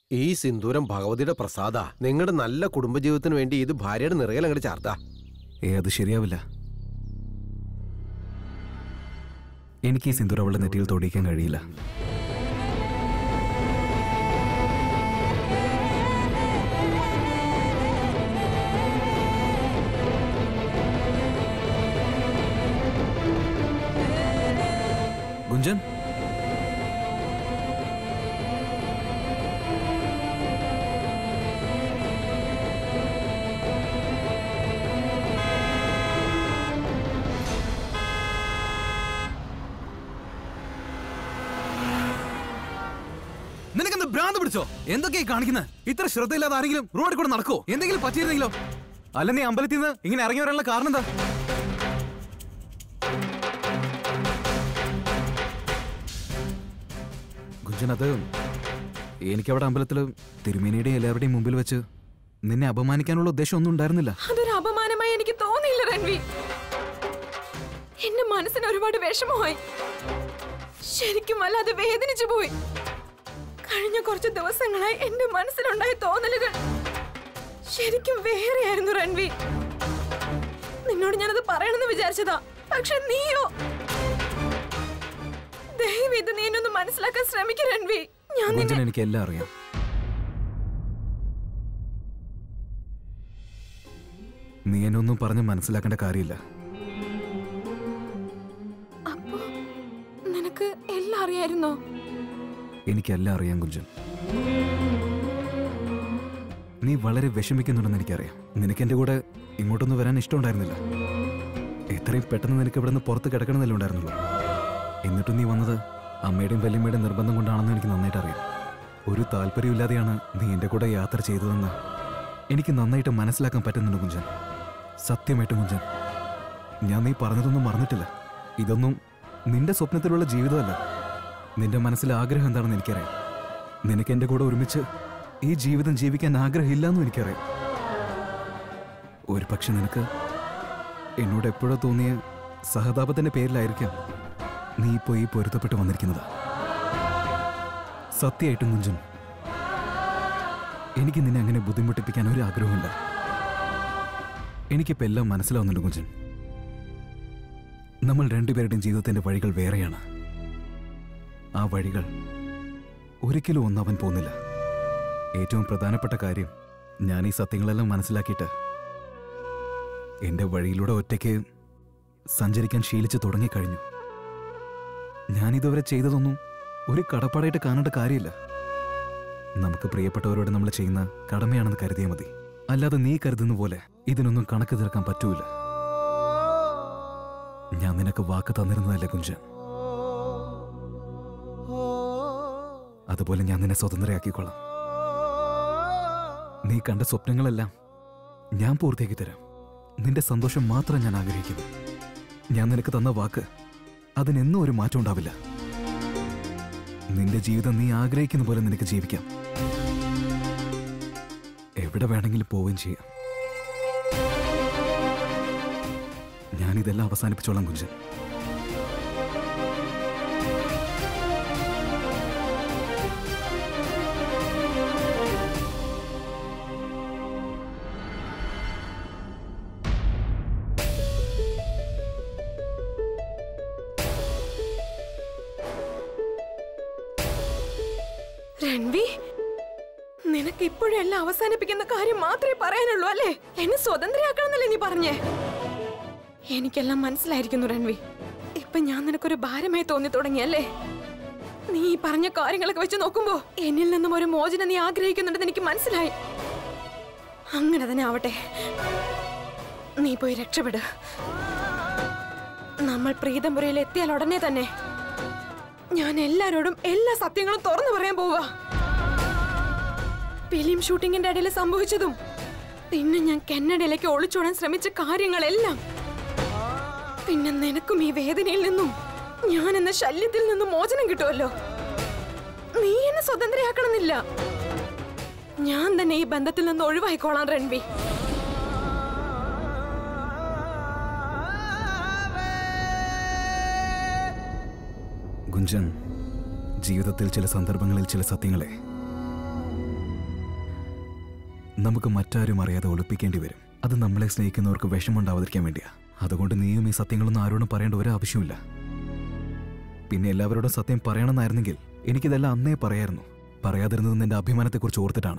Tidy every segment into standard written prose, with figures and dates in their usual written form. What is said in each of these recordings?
ഈ സിന്ദൂരം ഭഗവതിയുടെ പ്രസാദ. നിങ്ങളുടെ നല്ല കുടുംബജീവിതത്തിന് വേണ്ടി ഇത് ഭാര്യയുടെ നിറയിൽ അങ്ങോട്ട് ചാർത്താ. അത് ശരിയാവില്ല. എനിക്ക് ഈ സിന്ദൂരം അവളുടെ നെറ്റിയിൽ തൊടിയിക്കാൻ കഴിയില്ല. ഗുഞ്ചൻ, നിനക്കെന്ത് ഭ്രാന്ത് പിടിച്ചോ? എന്തൊക്കെയായി കാണിക്കുന്നത്? ഇത്ര ശ്രദ്ധയില്ലാതെ ആരെങ്കിലും റോഡിൽ കൂടെ നടക്കോ? എന്തെങ്കിലും പറ്റിയിരുന്നെങ്കിലോ? അല്ല, നീ അമ്പലത്തിൽ നിന്ന് ഇങ്ങനെ ഇറങ്ങി വരാനുള്ള കാരണം എന്താ? ഗുഞ്ചൻ, അത് എനിക്കവിടെ അമ്പലത്തില് തിരുമേനിയുടെയും എല്ലാവരുടെയും മുമ്പിൽ വെച്ച് നിന്നെ അപമാനിക്കാനുള്ള ഉദ്ദേശം ഒന്നും ഉണ്ടായിരുന്നില്ല. അതൊരു അപമാനമായി എനിക്ക് തോന്നിയില്ല രൺവി. എന്റെ മനസ്സിന് ഒരുപാട് വിഷമമായി. ശരിക്കും വല്ലാതെ വേദനിച്ചു പോയി. കഴിഞ്ഞ കുറച്ച് ദിവസങ്ങളായി എന്റെ മനസ്സിലുണ്ടായ തോന്നലുകൾ ശരിക്കും വേറെയായിരുന്നു രൺവി. നിന്നോട് ഞാനത് പറയണമെന്ന് വിചാരിച്ചതാ. പക്ഷെ നീയോ? ദയവ് ഇത് നീ എന്നൊന്ന് മനസ്സിലാക്കാൻ ശ്രമിക്കും രൺവി. എനിക്ക് എല്ലാം അറിയാം. നീ എന്നൊന്നും പറഞ്ഞ് മനസ്സിലാക്കേണ്ട കാര്യമില്ല. അപ്പോ നിനക്ക് എല്ലാം അറിയായിരുന്നോ? എനിക്കെല്ലാം അറിയാം ഗുഞ്ചൻ. നീ വളരെ വിഷമിക്കുന്നുണ്ടെന്ന് എനിക്കറിയാം. നിനക്ക് എന്റെ കൂടെ ഇങ്ങോട്ടൊന്നും വരാൻ ഇഷ്ടമുണ്ടായിരുന്നില്ല. എത്രയും പെട്ടെന്ന് നിനക്ക് ഇവിടെ നിന്ന് പുറത്ത് കിടക്കണമെന്നല്ലേ ഉണ്ടായിരുന്നുള്ളൂ. എന്നിട്ടും നീ വന്നത് അമ്മയുടെയും വല്യമ്മയുടെയും നിർബന്ധം കൊണ്ടാണെന്ന് എനിക്ക് നന്നായിട്ട് അറിയാം. ഒരു താല്പര്യമില്ലാതെയാണ് നീ എൻ്റെ കൂടെ യാത്ര ചെയ്തതെന്ന് എനിക്ക് നന്നായിട്ട് മനസ്സിലാക്കാൻ പറ്റുന്നുണ്ട് ഗുഞ്ചൻ. സത്യമായിട്ടും ഗുഞ്ചൻ, ഞാൻ നീ പറഞ്ഞതൊന്നും മറന്നിട്ടില്ല. ഇതൊന്നും നിന്റെ സ്വപ്നത്തിലുള്ള ജീവിതമല്ല. നിന്റെ മനസ്സിലെ ആഗ്രഹം എന്താണെന്ന് എനിക്കറിയാം. നിനക്ക് എൻ്റെ കൂടെ ഒരുമിച്ച് ഈ ജീവിതം ജീവിക്കാൻ ആഗ്രഹമില്ലെന്നും എനിക്കറിയാം. ഒരു പക്ഷെ നിനക്ക് എന്നോട് എപ്പോഴോ തോന്നിയ സഹതാപത്തിന്റെ പേരിലായിരിക്കാം നീ ഇപ്പോൾ ഈ പൊരുത്തപ്പെട്ട് വന്നിരിക്കുന്നത്. സത്യമായിട്ടും കുഞ്ചൻ, എനിക്ക് നിന്നെ അങ്ങനെ ബുദ്ധിമുട്ടിപ്പിക്കാൻ ഒരു ആഗ്രഹമില്ല. എനിക്കിപ്പോൾ എല്ലാം മനസ്സിലാവുന്നുണ്ട് കുഞ്ചൻ. നമ്മൾ രണ്ടുപേരുടെയും ജീവിതത്തിന്റെ വഴികൾ വേറെയാണ്. ആ വഴികൾ ഒരിക്കലും ഒന്നവൻ പോകുന്നില്ല. ഏറ്റവും പ്രധാനപ്പെട്ട കാര്യം, ഞാൻ ഈ സത്യങ്ങളെല്ലാം മനസ്സിലാക്കിയിട്ട് എൻ്റെ വഴിയിലൂടെ ഒറ്റയ്ക്ക് സഞ്ചരിക്കാൻ ശീലിച്ചു തുടങ്ങിക്കഴിഞ്ഞു. ഞാനിതുവരെ ചെയ്തതൊന്നും ഒരു കടപ്പാടായിട്ട് കാണേണ്ട കാര്യമില്ല. നമുക്ക് പ്രിയപ്പെട്ടവരോട് നമ്മൾ ചെയ്യുന്ന കടമയാണെന്ന് കരുതിയാൽ മതി. അല്ലാതെ നീ കരുതുന്ന പോലെ ഇതിനൊന്നും കണക്ക് തീർക്കാൻ പറ്റൂല. ഞാൻ നിനക്ക് വാക്ക് തന്നിരുന്നതല്ലേ കുഞ്ചൻ? അതുപോലെ ഞാൻ നിന്നെ സ്വതന്ത്രയാക്കിക്കൊള്ളാം. നീ കണ്ട സ്വപ്നങ്ങളെല്ലാം ഞാൻ പൂർത്തിയാക്കി തരാം. നിന്റെ സന്തോഷം മാത്രം ഞാൻ ആഗ്രഹിക്കുന്നു. ഞാൻ നിനക്ക് തന്ന വാക്ക്, അതിനെന്നും ഒരു മാറ്റം ഉണ്ടാവില്ല. നിന്റെ ജീവിതം നീ ആഗ്രഹിക്കുന്ന പോലെ നിനക്ക് ജീവിക്കാം. എവിടെ വേണമെങ്കിലും പോവുകയും ചെയ്യാം. ഞാനിതെല്ലാം അവസാനിപ്പിച്ചോളാം കുഞ്ചൻ. രൺവി, നിനക്ക് ഇപ്പോഴും എല്ലാം അവസാനിപ്പിക്കുന്ന കാര്യം മാത്രമേ പറയാനുള്ളൂ അല്ലേ? എന്നെ സ്വതന്ത്രയാക്കണമെന്നല്ലേ നീ പറഞ്ഞേ? എനിക്കെല്ലാം മനസ്സിലായിരിക്കുന്നു രൺവി. ഇപ്പൊ ഞാൻ നിനക്കൊരു ഭാരമായി തോന്നി തുടങ്ങിയല്ലേ? നീ ഈ പറഞ്ഞ കാര്യങ്ങളൊക്കെ വെച്ച് നോക്കുമ്പോ എന്നിൽ നിന്നും ഒരു മോചനം നീ ആഗ്രഹിക്കുന്നുണ്ടെന്ന് എനിക്ക് മനസ്സിലായി. അങ്ങനെ തന്നെ ആവട്ടെ. നീ പോയി രക്ഷപ്പെട്. നമ്മൾ പ്രീതംപുരയിൽ എത്തിയാൽ ഉടനെ തന്നെ ഞാൻ എല്ലാരോടും എല്ലാ സത്യങ്ങളും തുറന്നു പറയാൻ പോവാ. ഫിലിം ഷൂട്ടിങ്ങിന്റെ ഇടയിൽ സംഭവിച്ചതും പിന്നെ ഞാൻ കാനഡയിലേക്ക് ഒളിച്ചോടാൻ ശ്രമിച്ച കാര്യങ്ങളെല്ലാം, പിന്നെ നിനക്കും ഈ വേദനയിൽ നിന്നും ഞാൻ എന്ന ശല്യത്തിൽ നിന്നും മോചനം കിട്ടുമല്ലോ. നീ എന്നെ സ്വതന്ത്രയാക്കണമെന്നില്ല. ഞാൻ തന്നെ ഈ ബന്ധത്തിൽ നിന്ന് ഒഴിവായിക്കോളാം രൺവി. ഗുഞ്ചൻ, ജീവിതത്തിൽ ചില സന്ദർഭങ്ങളിൽ ചില സത്യങ്ങളെ നമുക്ക് മറ്റാരും അറിയാതെ ഒളിപ്പിക്കേണ്ടി വരും. അത് നമ്മളെ സ്നേഹിക്കുന്നവർക്ക് വിഷമമുണ്ടാവാതിരിക്കാൻ വേണ്ടിയാ. അതുകൊണ്ട് നീയും ഈ സത്യങ്ങളൊന്നും ആരോടും പറയേണ്ട ഒരു ആവശ്യമില്ല. പിന്നെ എല്ലാവരോടും സത്യം പറയണമെന്നായിരുന്നെങ്കിൽ എനിക്കിതെല്ലാം അന്നേ പറയായിരുന്നു. പറയാതിരുന്നത് നിന്റെ അഭിമാനത്തെക്കുറിച്ച് ഓർത്തിട്ടാണ്.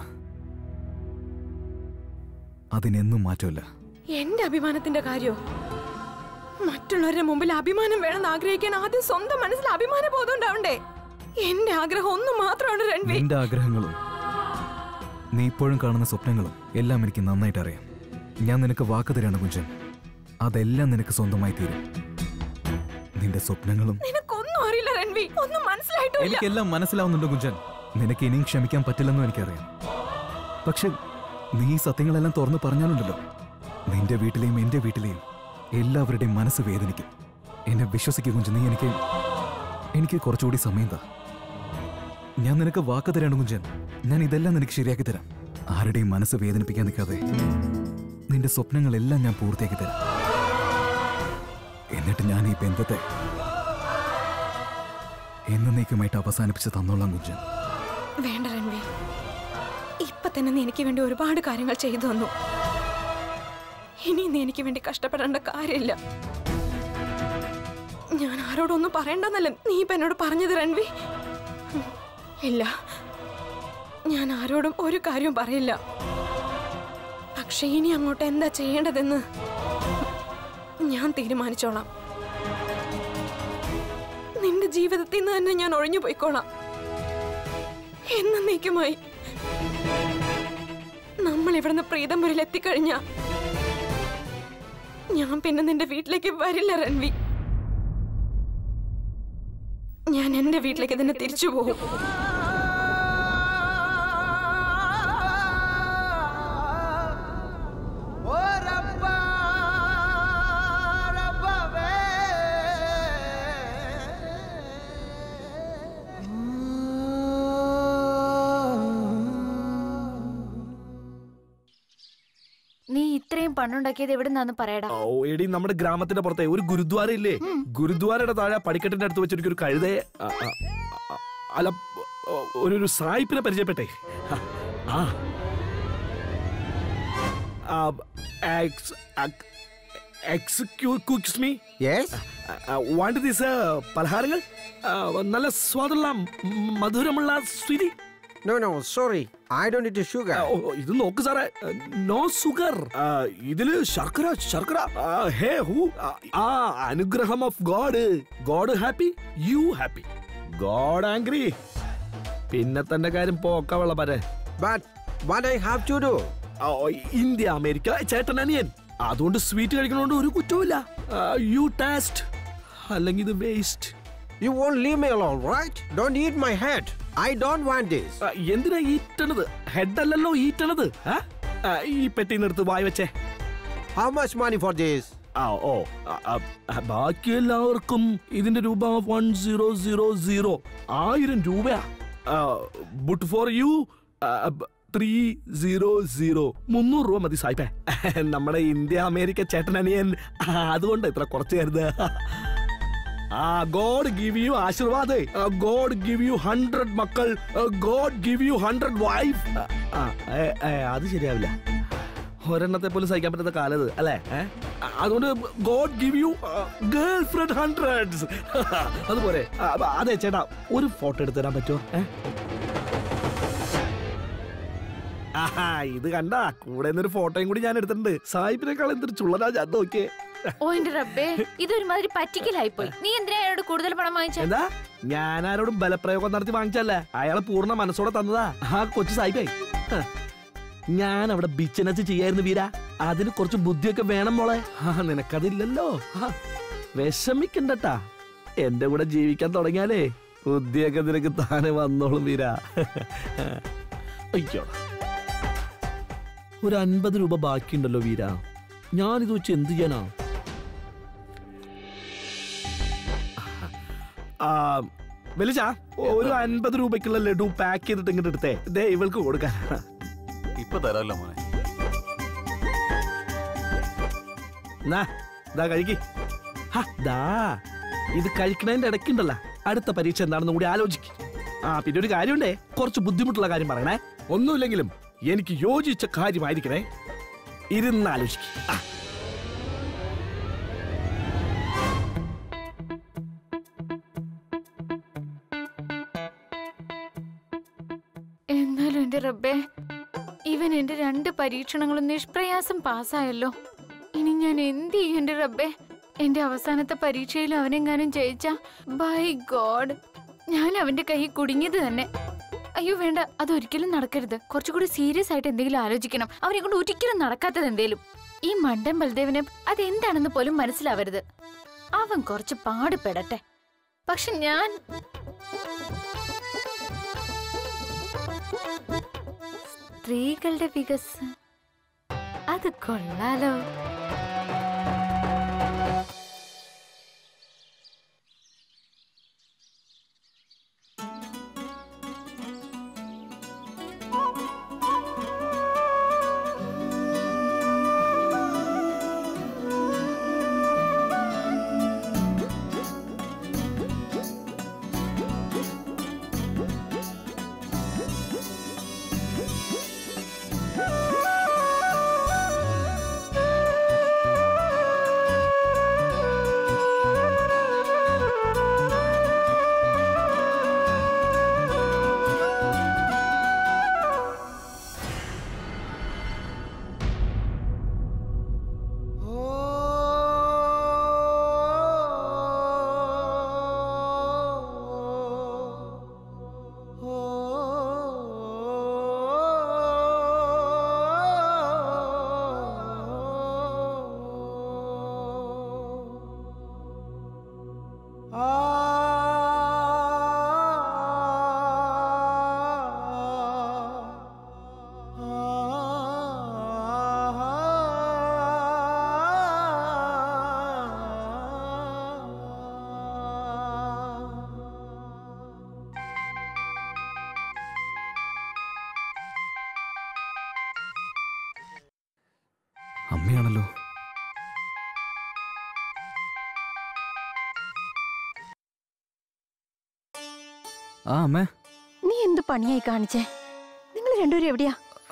അതിനെന്നും മാറ്റമില്ല. എന്റെ അഭിമാനത്തിന്റെ കാര്യോ? മറ്റുള്ളവരുടെ മുമ്പിൽ അഭിമാനം വേണമെന്ന് ആഗ്രഹിക്കാൻ ആദ്യം സ്വന്തം മനസ്സിൽ അഭിമാന ബോധം ഉണ്ടാവണ്ടേ? എന്റെ ആഗ്രഹം ഒന്ന് മാത്രമാണ് രൺവീർ. നിന്റെ ആഗ്രഹങ്ങളും നീ ഇപ്പോഴും കാണുന്ന സ്വപ്നങ്ങളും എല്ലാം എനിക്ക് നന്നായിട്ട് അറിയാം. ഞാൻ നിനക്ക് വാക്ക് തരാണ് കുഞ്ചൻ, അതെല്ലാം നിനക്ക് സ്വന്തമായി തീരും. നിന്റെ സ്വപ്നങ്ങളും നിനക്കൊന്നും അറിയില്ല രൺവീർ, ഒന്നും മനസ്സിലായിട്ടില്ല. എനിക്കെല്ലാം മനസ്സിലാവുന്നുണ്ട് കുഞ്ചൻ. നിനക്ക് ഇനിയും ക്ഷമിക്കാൻ പറ്റില്ലെന്നും എനിക്കറിയാം. പക്ഷെ നീ ഈ സത്യങ്ങളെല്ലാം തുറന്നു പറഞ്ഞാലുണ്ടല്ലോ, നിന്റെ വീട്ടിലെയും എന്റെ വീട്ടിലെയും എല്ലാവരുടെയും മനസ്സ് വേദനിക്കും. എന്നെ വിശ്വസിക്കുക കുഞ്ചൻ. നീ എനിക്ക് കുറച്ചുകൂടി സമയം താ. ഞാൻ നിനക്ക് വാക്ക് തരാണ് കുഞ്ചൻ. ഞാൻ ഇതെല്ലാം നിനക്ക് ശരിയാക്കി തരാം. ആരുടെയും മനസ്സ് വേദനിപ്പിക്കാൻ നിൽക്കാതെ നിന്റെ സ്വപ്നങ്ങളെല്ലാം ഞാൻ പൂർത്തിയാക്കി തരാം. എന്നിട്ട് ഞാൻ ഈ ബന്ധത്തെ എന്നേക്കുമായിട്ട് അവസാനിപ്പിച്ച് തന്നോളാം കുഞ്ചൻ. വേണ്ട രൺവീർ, ഇപ്പൊ തന്നെ നീ എനിക്ക് വേണ്ടി ഒരുപാട് കാര്യങ്ങൾ ചെയ്തു തന്നു. ഇനി നീ എനിക്ക് വേണ്ടി കഷ്ടപ്പെടേണ്ട കാര്യമില്ല. ഞാൻ ആരോടൊന്നും പറയണ്ടെന്നല്ലേ നീ ഇപ്പൊ എന്നോട് പറഞ്ഞത് രൺവീർ? ഇല്ല, ഞാൻ ആരോടും ഒരു കാര്യവും പറയില്ല. പക്ഷെ ഇനി അങ്ങോട്ട് എന്താ ചെയ്യേണ്ടതെന്ന് ഞാൻ തീരുമാനിച്ചോളാം. നിന്റെ ജീവിതത്തിൽ നിന്ന് തന്നെ ഞാൻ ഒഴിഞ്ഞു പോയിക്കോളാം. എന്നേക്കുമായി. നമ്മൾ ഇവിടുന്ന് പ്രീതംപുരിൽ എത്തിക്കഴിഞ്ഞ ഞാൻ പിന്നെ നിന്റെ വീട്ടിലേക്ക് വരില്ല രൺവീർ. ഞാൻ എന്റെ വീട്ടിലേക്ക് തന്നെ തിരിച്ചു പോകും. നീ ഇത്രയും പണുണ്ടാക്കിയത് എവിടെ നിന്നാന്ന് പറയടാ. ഓ എടി, നമ്മുടെ ഗ്രാമത്തിന്റെ പുറത്തെ ഒരു ഗുരുദ്വാര ഇല്ലേ? ഗുരുദ്വാരയുടെ താഴെ പടിക്കെട്ടിന്റെ അടുത്ത് വെച്ചിട്ട് ഒരു കഴുതയെ അല്ല ഒരു സായിപ്പിനെ പരിചയപ്പെട്ടെ. എക്സ്ക്യൂസ് മീ, വാണ്ട് ദിസ് പലഹാരങ്ങൾ? നല്ല സ്വാദുള്ള മധുരമുള്ള സ്വീതി. No, no, sorry. I don't need sugar. ഇത് നോക്ക് സാറേ, നോ ഷുഗർ. ഇതില് ശർക്കര. ഹേ ഹൂ, അനുഗ്രഹം of God. God happy, you happy. God angry, പിന്നെ തന്റെ കാര്യം പോക്കവള പറ. But what I have to do? India America ചേട്ടൻ അനിയൻ, അതുകൊണ്ട് സ്വീറ്റ് കഴിക്കണോണ്ട് ഒരു കുറ്റവുമില്ല. യു ടേസ്റ്റ്, അല്ലെങ്കിൽ ഇത് waste. You won't leave me alone, right? Don't eat my head. I don't want this. എന്തിനാ ഈറ്റണത്? ഹെഡ് അല്ലല്ലോ ഈറ്റണത്. ഈ പെട്ടിന്നെടുത്ത് വായി വെച്ചേ. How much money for this? ബാക്കി എല്ലാവർക്കും ഇതിന്റെ രൂപ 1000. 1000 രൂപയാ. But for you 300. 300 രൂപ മതി സായിപ്പേ. നമ്മുടെ ഇന്ത്യ അമേരിക്ക ചേട്ടൻ അനിയൻ, അതുകൊണ്ട് ഇത്ര കുറച്ച് കരുത്. God give you Aashirvad. God give you 100 മക്കൾ. God give you 100 wife. അത് ശരിയാവില്ല. ഒരെണ്ണത്തെ പോലും സഹിക്കാൻ പറ്റുന്ന കാലത് അല്ലേ? അതുകൊണ്ട് God give you girlfriend 100s. അതുപോലെ അതെ ചേട്ടാ, ഒരു ഫോട്ടോ എടുത്ത് തരാൻ പറ്റുമോ? ഇത് കണ്ട കൂടെ ഒരു ഫോട്ടോയും കൂടി ഞാൻ എടുത്തിട്ടുണ്ട്. സായിപ്പിനേക്കാൾ എന്തൊരു ചുള്ളനാ ഞാൻ നോക്കിയേ. ഓ എന്റെ റബ്ബേ, ഇതൊരുമാതിരി പറ്റിക്കലായിപ്പോയി. നീ എന്തിനാ അയാളോട് കൂടുതൽ പണം വാങ്ങിച്ചത്? എന്താ, ഞാൻ ആരോടും ബലപ്രയോഗം നടത്തി വാങ്ങിച്ചല്ലേ, അയാളെ പൂർണ്ണ മനസ്സോടെ തന്നതാ. കൊച്ചു സായിപ്പായി. ഞാൻ അവിടെ ബിസിനസ് ചെയ്യായിരുന്നു വീര. അതിന് കുറച്ച് ബുദ്ധിയൊക്കെ വേണം മോളെ. നിനക്കതില്ലല്ലോ. വിഷമിക്കണ്ടട്ടാ, എന്റെ കൂടെ ജീവിക്കാൻ തുടങ്ങിയാലേ ബുദ്ധിയൊക്കെ നിനക്ക് താനെ വന്നോളും വീര. അയ്യോ, ഒരു 50 രൂപ ബാക്കിയുണ്ടല്ലോ വീര. ഞാനിത് വെച്ച് എന്ത് ചെയ്യാനാ? വലിച്ച ഒരു 50 രൂപയ്ക്കുള്ള ലഡു പാക്ക് ചെയ്തിട്ട് ഇങ്ങോട്ട് എടുത്തേ. ദേ ഇവൾക്ക് കൊടുക്കാൻ. ഇപ്പൊ തരാമല്ലോ മോനെ. കഴിക്ക്. ഇത് കഴിക്കണതിന്റെ ഇടയ്ക്കുണ്ടല്ലോ, അടുത്ത പരീക്ഷ എന്താണെന്ന് കൂടി ആലോചിക്കും. പിന്നെ ഒരു കാര്യമുണ്ടേ, കുറച്ച് ബുദ്ധിമുട്ടുള്ള കാര്യം പറയണേ. ഒന്നുമില്ലെങ്കിലും എനിക്ക് യോജിച്ച കാര്യമായിരിക്കണേ. ഇരുന്നാലോചിക്കും. എന്നാലും എന്റെ റബ്ബേ, ഇവൻ എന്റെ 2 പരീക്ഷണങ്ങളും നിഷ്പ്രയാസം പാസ്സായല്ലോ. ഇനി ഞാൻ എന്ത് ചെയ്യും എന്റെ റബ്ബേ? എന്റെ അവസാനത്തെ പരീക്ഷയിൽ അവനെങ്ങാനും ജയിച്ച, ബൈ ഗോഡ്, ഞാൻ അവന്റെ കൈ കുടുങ്ങിയത് തന്നെ. അയ്യോ വേണ്ട, അതൊരിക്കലും നടക്കരുത്. കുറച്ചുകൂടി സീരിയസ് ആയിട്ട് എന്തെങ്കിലും ആലോചിക്കണം. അവനെ കൊണ്ട് ഒരിക്കലും നടക്കാത്തത് എന്തേലും. ഈ മണ്ടൻ ബൽദേവിന് അതെന്താണെന്ന് പോലും മനസ്സിലാവരുത്. അവൻ കുറച്ച് പാടുപെടട്ടെ. പക്ഷെ ഞാൻ സ്ത്രീകളുടെ വികസനം അത് കൊള്ളാലോ. അമ്മയാണല്ലോ. ആ അമ്മേ, നീ എന്ത് പണിയായി കാണിച്ചേ? നിങ്ങൾ രണ്ടുപേരും എവിടെയാ?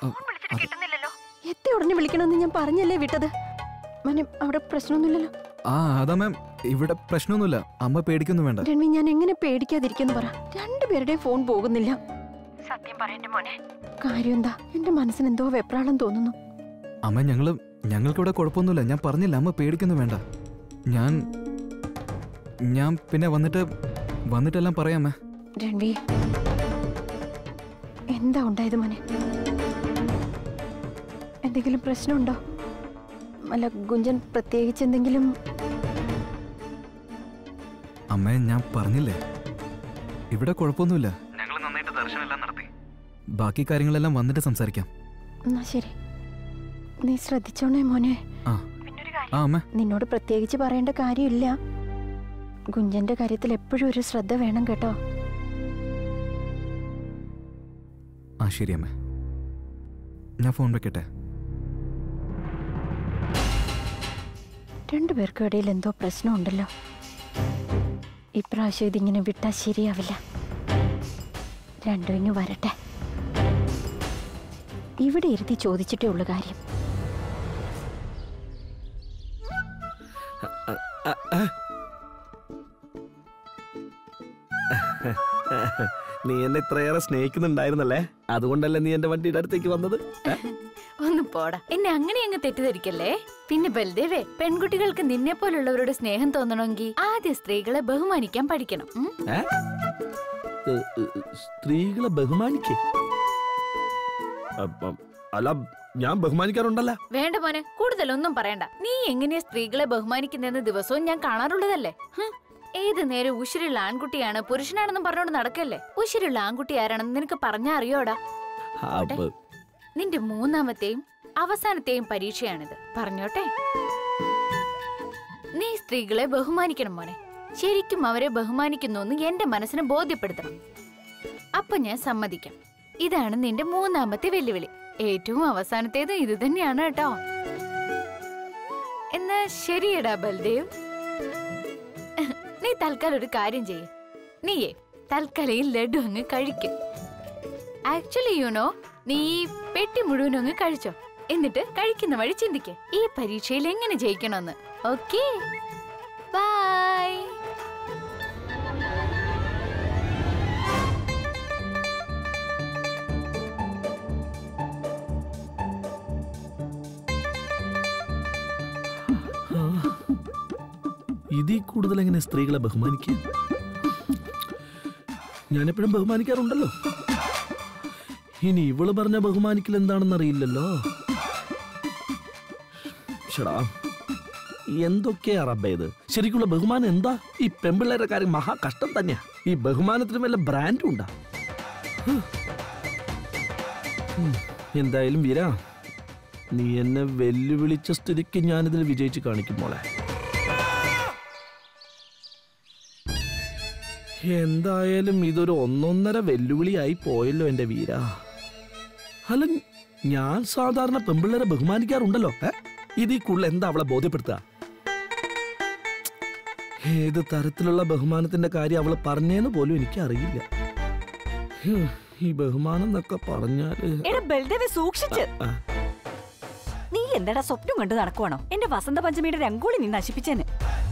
എത്ര ഉടനെ വിളിക്കണമെന്ന് ഞാൻ പറഞ്ഞല്ലേ വിട്ടത്. മനെ, അവിടെ പ്രശ്നമൊന്നുമില്ലല്ലോ? ആ അതാ മാം, ഇവിടെ പ്രശ്നമൊന്നുമില്ല. അമ്മ പേടിക്കൊന്നും വേണ്ട. രൺവി, ഞാൻ എങ്ങനെ പേടിക്കാതിരിക്കുന്നു പറ. രണ്ടുപേരുടെയും ഫോൺ പോകുന്നില്ല. സത്യം പറയണ്ട മോനെ, കാര്യം എന്താ? എന്റെ മനസ്സിന് എന്തോ വെപ്രാളം തോന്നുന്നു. അമ്മ, ഞങ്ങൾക്കിവിടെ കുഴപ്പമൊന്നുമില്ല. ഞാൻ പറഞ്ഞില്ല, അമ്മ പേടിക്കൊന്നും വേണ്ട. ഞാൻ പിന്നെ വന്നിട്ടെല്ലാം പറയാമേ. രൺവി, എന്താ ഉണ്ടായത് മോനെ? എന്തെങ്കിലും പ്രശ്നമുണ്ടോ? അല്ല, ഗുഞ്ചൻ പ്രത്യേകിച്ച് എന്തെങ്കിലും? അമ്മേ, ഞാൻ പറഞ്ഞില്ലേ, ഇവിടെ കുഴപ്പമൊന്നുമില്ല. ഞങ്ങൾ നന്നായിട്ട് ദർശനമെല്ലാം നടത്തി. ബാക്കി കാര്യങ്ങളെല്ലാം വന്നിട്ട് സംസാരിക്കാം. എന്നാ ശരി, നീ ശ്രദ്ധിച്ചോണേ മോനെ. അമ്മ, നിന്നോട് പ്രത്യേകിച്ച് പറയേണ്ട കാര്യമില്ല. ഗുഞ്ചന്റെ കാര്യത്തിൽ എപ്പോഴും ഒരു ശ്രദ്ധ വേണം കേട്ടോ. ആ ശരി അമ്മ, ഞാൻ ഫോൺ വെക്കട്ടെ. രണ്ടുപേർക്കും ഇടയിൽ എന്തോ പ്രശ്നമുണ്ടല്ലോ. ഇപ്രാവശ്യം ഇതിങ്ങനെ വിട്ടാൽ ശരിയാവില്ല. രണ്ടും ഇങ്ങ് വരട്ടെ. ഇവിടെ ഇരുത്തി ചോദിച്ചിട്ടേ ഉള്ളു കാര്യം. നീ എന്നെ ഇത്രയേറെ സ്നേഹിക്കുന്നുണ്ടായിരുന്നല്ലേ? അതുകൊണ്ടല്ലേ നീ എന്റെ വണ്ടിയുടെ അടുത്തേക്ക് വന്നത്? ഒന്ന് പോടാ, എന്നെ അങ്ങനെ അങ്ങ് തെറ്റിദ്ധരിക്കല്ലേ. പിന്നെ ബൽദേവേ, പെൺകുട്ടികൾക്ക് നിന്നെ പോലുള്ളവരുടെ സ്നേഹം തോന്നണമെങ്കിൽ ആദ്യം സ്ത്രീകളെ ബഹുമാനിക്കാൻ പഠിക്കണം. സ്ത്രീകളെ ബഹുമാനിക്കേ? അല്ല, ഞാൻ ബഹുമാനിക്കാറുണ്ടല്ല. വേണ്ട മോനെ, കൂടുതലൊന്നും പറയണ്ട. നീ എങ്ങനെയാ സ്ത്രീകളെ ബഹുമാനിക്കുന്നതെന്ന് ദിവസവും ഞാൻ കാണാറുള്ളതല്ലേ. ഏത് നേരം ഉശിരുള്ള ആൺകുട്ടിയാണ് പുരുഷനാണെന്നും പറഞ്ഞോണ്ട് നടക്കല്ലേ. ഉശിരുള്ള ആൺകുട്ടി ആരാണെന്ന് നിനക്ക് പറഞ്ഞാ അറിയോടാ? നിന്റെ 3ാമത്തെയും അവസാനത്തെയും പരീക്ഷയാണിത്. പറഞ്ഞോട്ടെ, നീ സ്ത്രീകളെ ബഹുമാനിക്കണം മോനെ. ശരിക്കും അവരെ ബഹുമാനിക്കുന്നു എന്ന് എന്റെ മനസ്സിനെ ബോധ്യപ്പെടുത്തണം. അപ്പൊ ഞാൻ സമ്മതിക്കാം. ഇതാണ് നിന്റെ 3ാമത്തെ വെല്ലുവിളി. ഏറ്റവും അവസാനത്തേത് ഇത് തന്നെയാണ് കേട്ടോ. എന്നാ ശരിയടാ ബൽദേവ്, നീ തൽക്കാലം ഒരു കാര്യം നീയേ തൽക്കാലം ലഡു അങ്ങ് കഴിക്കും. ആക്ച്വലി യുനോ, നീ ഈ പെട്ടി മുഴുവനും അങ്ങ് കഴിച്ചോ. എന്നിട്ട് കഴിക്കുന്ന വഴി ചിന്തിക്ക് ഈ പരീക്ഷയിൽ എങ്ങനെ ജയിക്കണമെന്ന്. Okay, by. ഇതിൽ കൂടുതൽ എങ്ങനെ സ്ത്രീകളെ ബഹുമാനിക്കുക? ഞാനെപ്പോഴും ബഹുമാനിക്കാറുണ്ടല്ലോ. ഇനി ഇവള് പറഞ്ഞ ബഹുമാനിക്കൽ എന്താണെന്ന് അറിയില്ലല്ലോ. ഷടാ, എന്തൊക്കെയാ റബ്ബേ ഇത്? ശരിക്കുള്ള ബഹുമാനം എന്താ? ഈ പെമ്പിള്ളേരുടെ കാര്യം മഹാ കഷ്ടം തന്നെയാ. ഈ ബഹുമാനത്തിന് വല്ല ബ്രാൻഡും ഉണ്ടാ? എന്തായാലും വീരാ, നീ എന്നെ വെല്ലുവിളിച്ച സ്ഥിതിക്ക് ഞാനിതിൽ വിജയിച്ച് കാണിക്കും മോളെ. എന്തായാലും ഇതൊരു ഒന്നൊന്നര വെല്ലുവിളിയായി പോയല്ലോ എന്റെ വീര. അല്ല, ഞാൻ സാധാരണ പെമ്പിള്ളേരെ ബഹുമാനിക്കാറുണ്ടല്ലോ. ഇതിൽ കൂടുതൽ എന്താ അവളെ ബോധ്യപ്പെടുത്തുക? ഏത് തരത്തിലുള്ള ബഹുമാനത്തിന്റെ കാര്യം അവള് പറഞ്ഞേന്ന് പോലും എനിക്ക് അറിയില്ല. ഈ ബഹുമാനം എന്നൊക്കെ പറഞ്ഞാല് സൂക്ഷിച്ച്. നീ എന്താടാ സ്വപ്നം കണ്ടു നടക്കുവാണോ? എന്റെ വസന്ത പഞ്ചമിയുടെ രംഗോളി നീ നശിപ്പിച്ചേന്.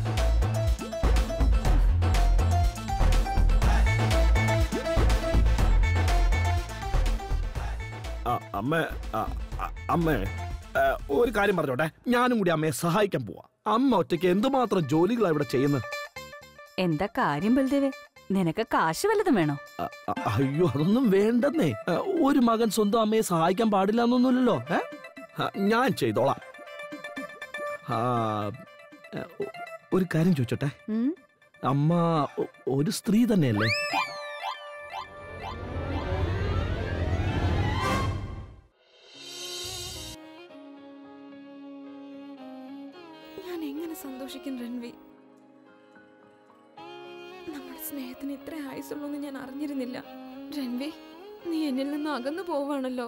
അമ്മേ, ഒരു കാര്യം പറഞ്ഞോട്ടെ, ഞാനും കൂടി അമ്മയെ സഹായിക്കാൻ പോവാ. അമ്മ ഒറ്റയ്ക്ക് എന്തുമാത്രം ജോലികളാ ഇവിടെ ചെയ്യുന്നത്? എന്താ കാര്യം ബൽദേവേ? നിനക്ക് കാശ് വല്ലതും വേണോ? അയ്യോ, അതൊന്നും വേണ്ടെന്നേ. ഒരു മകൻ സ്വന്തം അമ്മയെ സഹായിക്കാൻ പാടില്ല എന്നൊന്നുമില്ലല്ലോ. ഞാൻ ചെയ്തോളാം. ഒരു കാര്യം ചോദിച്ചോട്ടെ, അമ്മ ഒരു സ്ത്രീ തന്നെയല്ലേ? ഞാൻ എങ്ങനെ സന്തോഷിക്കും രൺവി? നമ്മുടെ സ്നേഹത്തിന് ഇത്ര ആയുസുള്ളൂ എന്ന് ഞാൻ അറിഞ്ഞിരുന്നില്ല. രൺവി, നീ എന്നിൽ നിന്ന് അകന്നു പോവാണല്ലോ.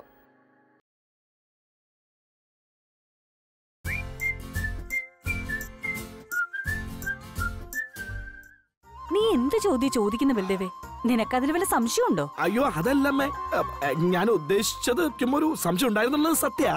നീ എന്ത് ചോദിക്കുന്ന ബൽദേവേ? നിനക്കതിൽ വല്ല സംശയമുണ്ടോ? അയ്യോ, അതല്ലമ്മേ. ഞാൻ ഉദ്ദേശിച്ചത് ഒരു സംശയം ഉണ്ടായിരുന്നുള്ളത് സത്യ.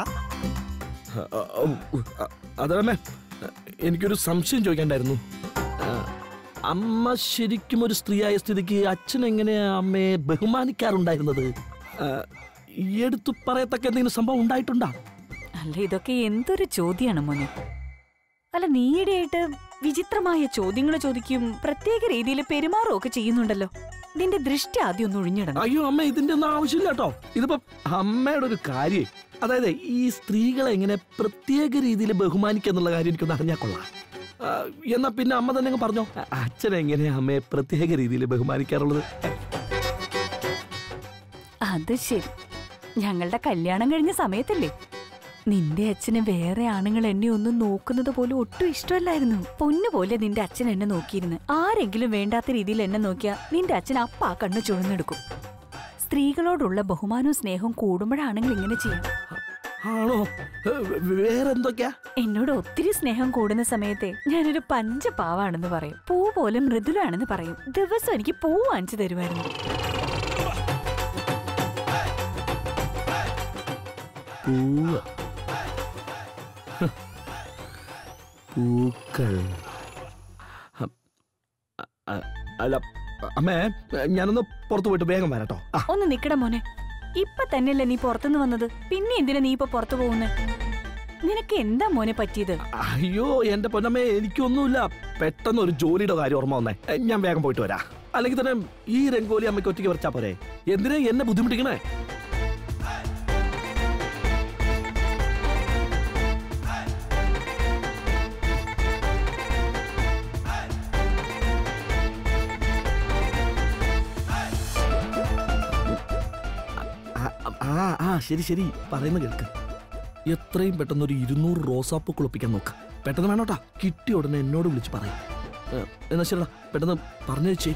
അതമ്മേ, എനിക്കൊരു സംശയം ചോദിക്കാണ്ടായിരുന്നു. അമ്മ ശരിക്കും ഒരു സ്ത്രീയായ സ്ഥിതിക്ക് അച്ഛൻ എങ്ങനെയാ അമ്മയെ ബഹുമാനിക്കാറുണ്ടായിരുന്നത്? എടുത്തു പറയത്തക്ക എന്തെങ്കിലും സംഭവം ഉണ്ടായിട്ടുണ്ടാ? അല്ല, ഇതൊക്കെ എന്തൊരു ചോദ്യാണ് മോനെ. അല്ല, നീയിടെയായിട്ട് വിചിത്രമായ ചോദ്യങ്ങൾ ചോദിക്കും, പ്രത്യേക രീതിയിൽ പെരുമാറും ഒക്കെ ചെയ്യുന്നുണ്ടല്ലോ. നിന്റെ ദൃഷ്ടി ആദ്യം ഒന്ന് ഒഴിഞ്ഞിടണം. അയ്യോ അമ്മ, ഇതിന്റെ ഒന്നും ആവശ്യമില്ല കേട്ടോ. ഇതിപ്പോ അമ്മയുടെ ഒരു കാര്യം, അതായത് ഈ സ്ത്രീകളെ എങ്ങനെ പ്രത്യേക രീതിയിൽ ബഹുമാനിക്കുക എന്നുള്ള കാര്യം എനിക്കൊന്ന് അറിഞ്ഞാൽ കൊള്ളാം. എന്നാ പിന്നെ അമ്മ തന്നെ പറഞ്ഞോ, അച്ഛൻ എങ്ങനെയാ അമ്മയെ പ്രത്യേക രീതിയിൽ ബഹുമാനിക്കാറുള്ളത്? അത് ശരി, ഞങ്ങളുടെ കല്യാണം കഴിഞ്ഞ സമയത്തല്ലേ നിന്റെ അച്ഛന് വേറെ ആണുങ്ങൾ എന്നെ ഒന്നും നോക്കുന്നത് പോലും ഒട്ടും ഇഷ്ടമല്ലായിരുന്നു. പൊന്നുപോലെ നിന്റെ അച്ഛൻ എന്നെ നോക്കിയിരുന്നു. ആരെങ്കിലും വേണ്ടാത്ത രീതിയിൽ എന്നെ നോക്കിയാ നിന്റെ അച്ഛൻ അപ്പ ആ കണ്ണ് ചുഴന്നെടുക്കും. സ്ത്രീകളോടുള്ള ബഹുമാനവും സ്നേഹവും കൂടുമ്പോഴാണെങ്കിൽ ഇങ്ങനെ ചെയ്യും. ആണോ? വേറെന്തൊക്കെയാ? എന്നോട് ഒത്തിരി സ്നേഹം കൂടുന്ന സമയത്തെ ഞാനൊരു പഞ്ചപാവാണെന്ന് പറയും. പൂ പോലെ മൃദുലാണെന്ന് പറയും. ദിവസം എനിക്ക് പൂ വാങ്ങിച്ചു തരുമായിരുന്നു. പൂക്കൾ. അല്ല അമ്മേ, ഞാനൊന്ന് പുറത്തു പോയിട്ട് വേഗം വരാട്ടോ. ഒന്ന് നിക്കട മോനെ, ഇപ്പൊ തന്നെയല്ലേ നീ പുറത്തുനിന്ന് വന്നത്? പിന്നെ എന്തിനാ നീ ഇപ്പൊ പുറത്തു പോകുന്നത്? നിനക്ക് എന്താ മോനെ പറ്റിയത്? അയ്യോ എന്റെ പൊന്നമ്മേ, എനിക്കൊന്നുമില്ല. പെട്ടെന്ന് ഒരു ജോലിയുടെ കാര്യം ഓർമ്മ വന്നേ. ഞാൻ വേഗം പോയിട്ട് വരാം. അല്ലെങ്കിൽ തന്നെ ഈ രംഗോലി അമ്മയ്ക്ക് ഒറ്റയ്ക്ക് വരച്ചാ പോരെ? എന്തിനാ എന്നെ ബുദ്ധിമുട്ടിക്കണേ? ശരി ശരി, പറയുന്ന കേൾക്ക്. എത്രയും പെട്ടെന്ന് ഒരു 200 റോസാപ്പൂ കുളിപ്പിക്കാൻ നോക്ക്. പെട്ടെന്ന് വേണോട്ടാ. കിട്ടിയ ഉടനെ എന്നോട് വിളിച്ച് പറയും. എന്നാ ശരിടാ, പെട്ടെന്ന് പറഞ്ഞു വെച്ചേ.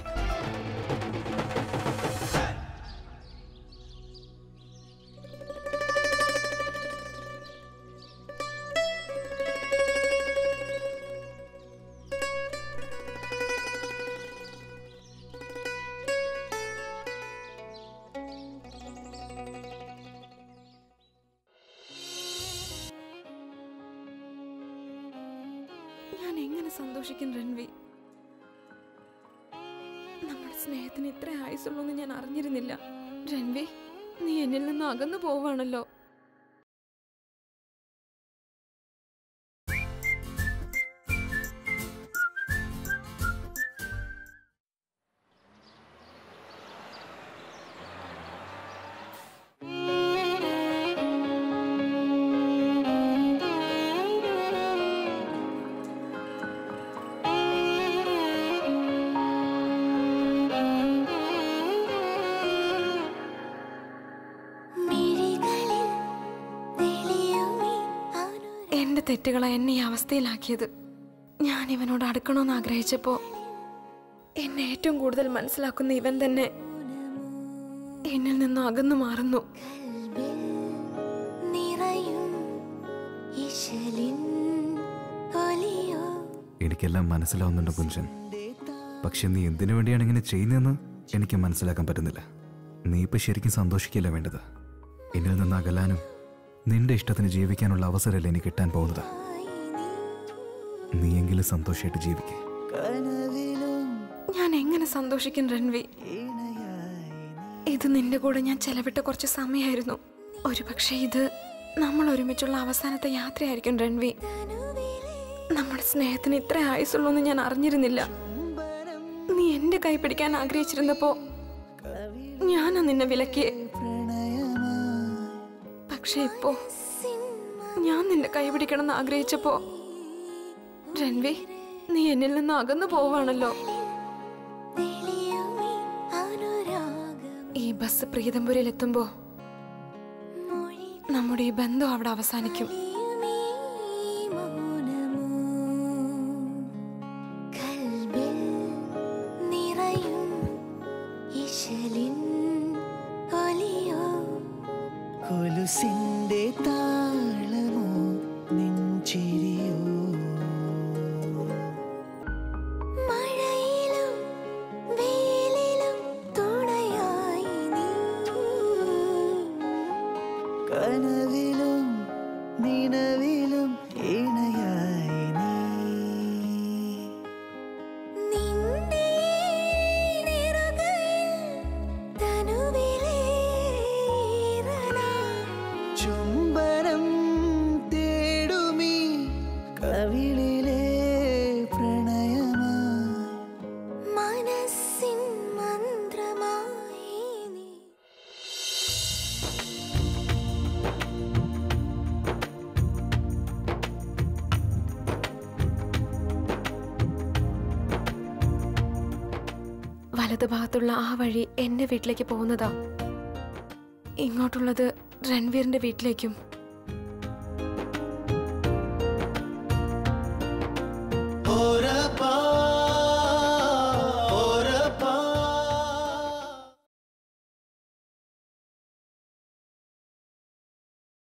ഞാൻ എങ്ങനെ സന്തോഷിക്കും രൺവി? നമ്മുടെ സ്നേഹത്തിന് ഇത്ര ആയുസുള്ളൂ എന്ന് ഞാൻ അറിഞ്ഞിരുന്നില്ല. രൺവി, നീ എന്നിൽ നിന്ന് അകന്നു പോവാണല്ലോ. എന്റെ തെറ്റുകളെ എന്നെ ഈ അവസ്ഥയിലാക്കിയത്. ഞാൻ ഇവനോട് അടുക്കണമെന്ന് ആഗ്രഹിച്ചപ്പോ എന്നെ ഏറ്റവും കൂടുതൽ മനസ്സിലാക്കുന്ന ഇവൻ തന്നെ എന്നിൽ നിന്ന് അകന്നു മാറുന്നു. എനിക്കെല്ലാം മനസ്സിലാവുന്നുണ്ട് കുഞ്ചൻ. പക്ഷെ നീ എന്തിനു വേണ്ടിയാണ് ഇങ്ങനെ ചെയ്യുന്നതെന്ന് എനിക്ക് മനസ്സിലാക്കാൻ പറ്റുന്നില്ല. നീ ഇപ്പൊ ശരിക്കും സന്തോഷിക്കില്ല വേണ്ടത്. എന്നിൽ നിന്ന് അകലാനും നിന്റെ ഇഷ്ടത്തിന് ജീവിക്കാനുള്ള അവസരമല്ലേ എനിക്ക് കിട്ടാൻ പോകുന്നത്. നീയെങ്കിലും സന്തോഷമായിട്ട് ജീവിക്കേ. ഞാൻ എങ്ങനെ സന്തോഷിക്കും രൺവി? ഇത് നിന്റെ കൂടെ ഞാൻ ചെലവിട്ട കുറച്ച് സമയമായിരുന്നു. ഒരുപക്ഷെ ഇത് നമ്മൾ ഒരുമിച്ചുള്ള അവസാനത്തെ യാത്രയായിരിക്കും രൺവി. നമ്മുടെ സ്നേഹത്തിന് ഇത്ര ആയുസുള്ളൂ എന്ന് ഞാൻ അറിഞ്ഞിരുന്നില്ല. നീ എന്റെ കൈ പിടിക്കാൻ ആഗ്രഹിച്ചിരുന്നപ്പോ ഞാനാ നിന്നെ വിലക്കിയേ. പക്ഷെ ഇപ്പോ ഞാൻ നിന്റെ കൈ പിടിക്കണമെന്ന് ആഗ്രഹിച്ചപ്പോ രൺവി, നീ എന്നിൽ നിന്ന് അകന്നു പോവാണല്ലോ. ഈ ബസ് പ്രീതംപുരയിൽ എത്തുമ്പോ നമ്മുടെ ഈ ബന്ധം അവിടെ അവസാനിക്കും. കൊലുസിന്റെ താളമോ നെഞ്ചിരിയോ, മഴയിലും വെയിലിലും തുണയായി നീ, കനവിലും നിലവിലും ഇണയായി നീ. നിന്റെ നിറകയിൽ തനുവിലെ ചുംബനം തേടുമീ കവിളിലെ പ്രണയമായി, മനസ്സിൻ മന്ത്രമായി നീ. വലതുഭാഗത്തുള്ള ആ വഴി എന്റെ വീട്ടിലേക്ക് പോകുന്നതാ. ഇങ്ങോട്ടുള്ളത് രൺവീറിന്റെ വീട്ടിലേക്കും.